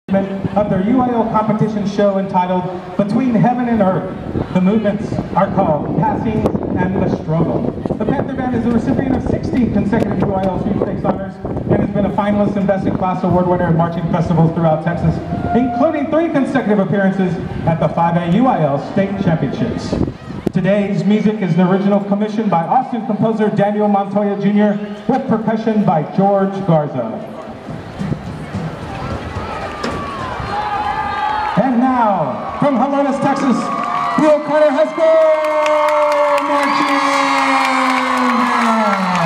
of their UIL competition show entitled Between Heaven and Earth. The movements are called Passings and the Struggle. The Panther Band is the recipient of 16 consecutive UIL sweepstakes honors and has been a finalist and Best in Class award winner in marching festivals throughout Texas, including 3 consecutive appearances at the 5A UIL State Championships. Today's music is an original commissioned by Austin composer Daniel Montoya Jr. with percussion by George Garza. And now, from Helotes, Texas, the O'Connor High School Marching Band.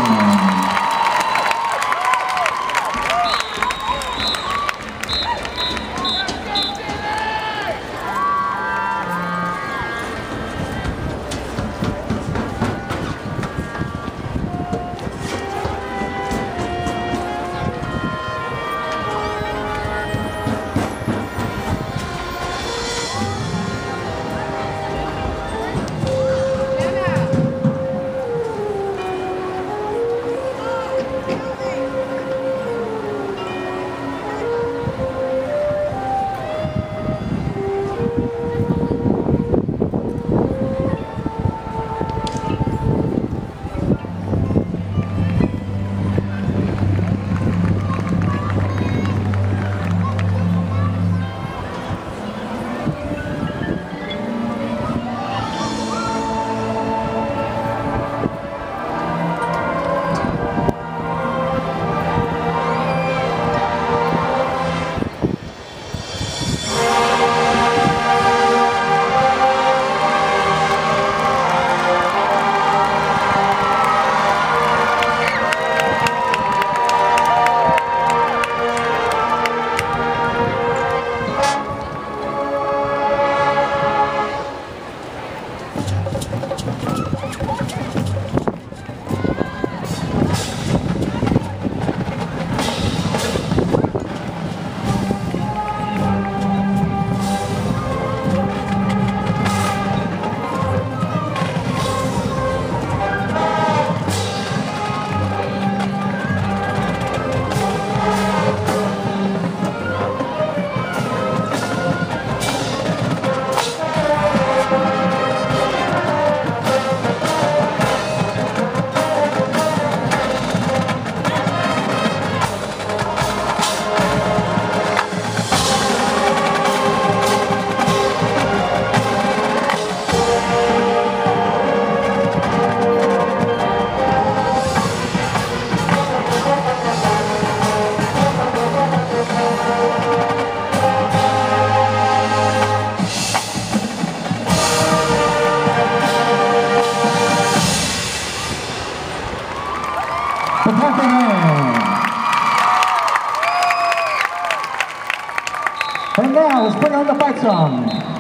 The Panther Band. And now, let's bring on the fight song.